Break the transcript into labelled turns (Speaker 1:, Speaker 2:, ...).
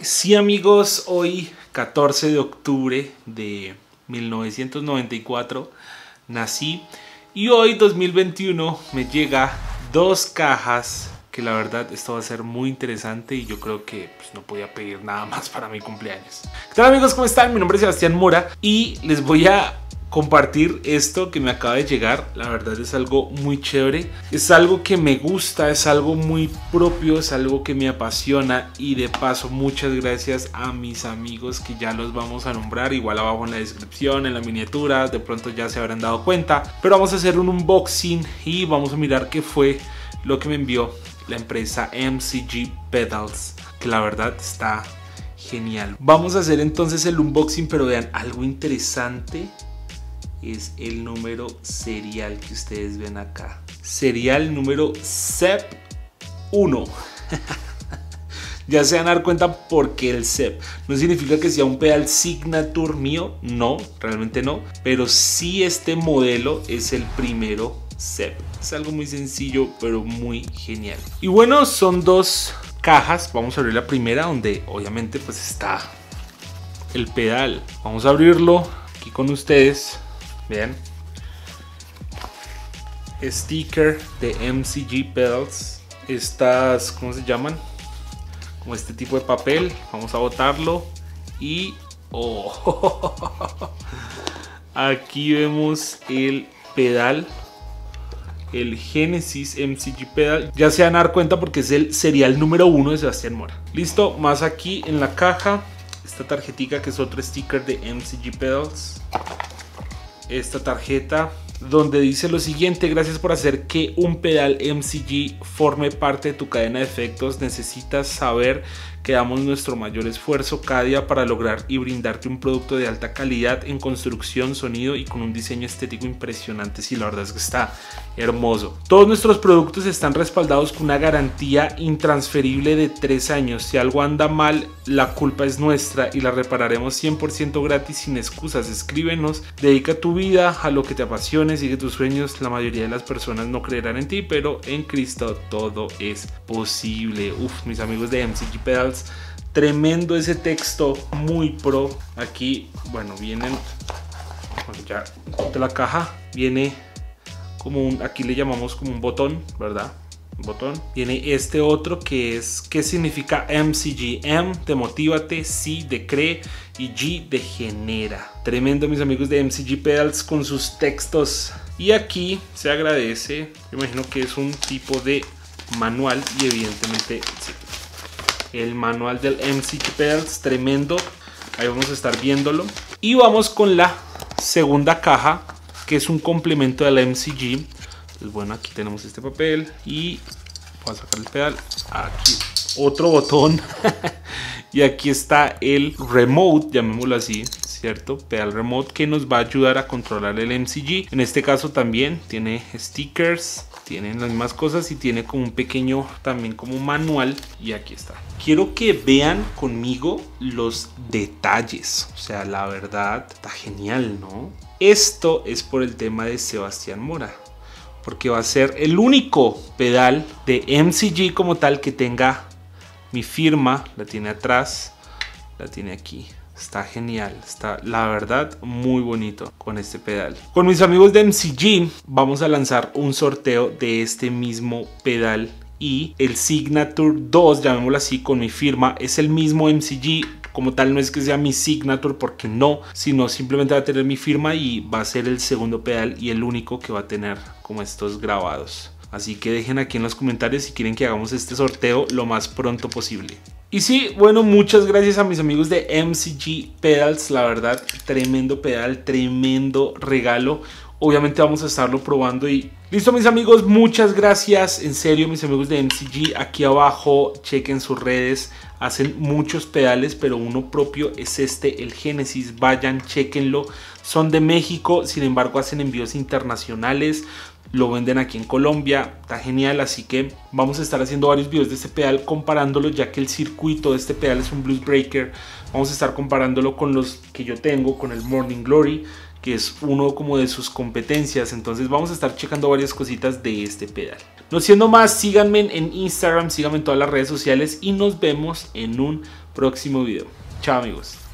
Speaker 1: Sí, amigos, hoy 14 de octubre de 1994 nací y hoy 2021 me llega 2 cajas que la verdad esto va a ser muy interesante y yo creo que no podía pedir nada más para mi cumpleaños. ¿Qué tal, amigos? ¿Cómo están? Mi nombre es Sebastián Mora y les voy a compartir esto que me acaba de llegar. La verdad es algo muy chévere, es algo que me gusta, es algo muy propio, es algo que me apasiona y de paso muchas gracias a mis amigos que ya los vamos a nombrar igual abajo en la descripción, en la miniatura, de pronto ya se habrán dado cuenta, pero vamos a hacer un unboxing y vamos a mirar qué fue lo que me envió la empresa MCG Pedals, que la verdad está genial. Vamos a hacer entonces el unboxing, pero vean, algo interesante es el número serial que ustedes ven acá. Serial número CEP1. Ya se van a dar cuenta por qué el CEP. No significa que sea un pedal signature mío, no, realmente no. Pero sí este modelo es el primero CEP. Es algo muy sencillo, pero muy genial. Y bueno, son 2 cajas. Vamos a abrir la primera, donde obviamente pues está el pedal. Vamos a abrirlo aquí con ustedes. Vean, sticker de MCG Pedals. Estas, ¿cómo se llaman? Como este tipo de papel. Vamos a botarlo y aquí vemos el pedal, el Genesis MCG Pedal. Ya se van a dar cuenta porque es el serial número 1 de Sebastián Mora. Listo, más aquí en la caja esta tarjetita que es otro sticker de MCG Pedals. Esta tarjeta donde dice lo siguiente: gracias por hacer que un pedal MCG forme parte de tu cadena de efectos. Necesitas saber que damos nuestro mayor esfuerzo cada día para lograr y brindarte un producto de alta calidad en construcción, sonido y con un diseño estético impresionante. Sí, la verdad es que está hermoso. Todos nuestros productos están respaldados con una garantía intransferible de 3 años. Si algo anda mal, la culpa es nuestra y la repararemos 100% gratis, sin excusas. Escríbenos, dedica tu vida a lo que te apasione, sigue tus sueños. La mayoría de las personas no creerán en ti, pero en Cristo todo es posible. Uf, mis amigos de MCG Pedals, tremendo ese texto, muy pro. Aquí, bueno, vienen, bueno, ya de la caja viene como un, aquí le llamamos como un botón, ¿verdad? Un botón. Viene este otro que es, ¿qué significa MCG? M de motívate, C de cree y G de genera. Tremendo, mis amigos de MCG Pedals, con sus textos. Y aquí se agradece, me imagino que es un tipo de manual y evidentemente sí, el manual del MCG Pedals, tremendo. Ahí vamos a estar viéndolo. Y vamos con la segunda caja, que es un complemento de la MCG. Entonces, bueno, aquí tenemos este papel y voy a sacar el pedal. Aquí otro botón. Y aquí está el remote, llamémoslo así, ¿cierto? Pedal remote que nos va a ayudar a controlar el MCG. En este caso también tiene stickers, tienen las mismas cosas y tiene como un pequeño también como manual. Y aquí está. Quiero que vean conmigo los detalles. O sea, la verdad está genial, ¿no? Esto es por el tema de Sebastián Mora, porque va a ser el único pedal de MCG como tal que tenga mi firma. La tiene atrás, la tiene aquí. Está genial, está la verdad muy bonito con este pedal. Con mis amigos de MCG vamos a lanzar un sorteo de este mismo pedal y el Signature 2, llamémoslo así, con mi firma. Es el mismo MCG. Como tal, no es que sea mi signature, porque no, sino simplemente va a tener mi firma y va a ser el segundo pedal y el único que va a tener como estos grabados. Así que dejen aquí en los comentarios si quieren que hagamos este sorteo lo más pronto posible. Y sí, bueno, muchas gracias a mis amigos de MCG Pedals, la verdad, tremendo pedal, tremendo regalo. Obviamente vamos a estarlo probando y listo, mis amigos, muchas gracias, en serio, mis amigos de MCG. Aquí abajo chequen sus redes, hacen muchos pedales, pero uno propio es este, el Genesis. Vayan, chequenlo, son de México, sin embargo hacen envíos internacionales. Lo venden aquí en Colombia, está genial, así que vamos a estar haciendo varios videos de este pedal comparándolo, ya que el circuito de este pedal es un Blues Breaker. Vamos a estar comparándolo con los que yo tengo, con el Morning Glory, que es uno como de sus competencias. Entonces vamos a estar checando varias cositas de este pedal. No siendo más, síganme en Instagram, síganme en todas las redes sociales y nos vemos en un próximo video. Chao amigos.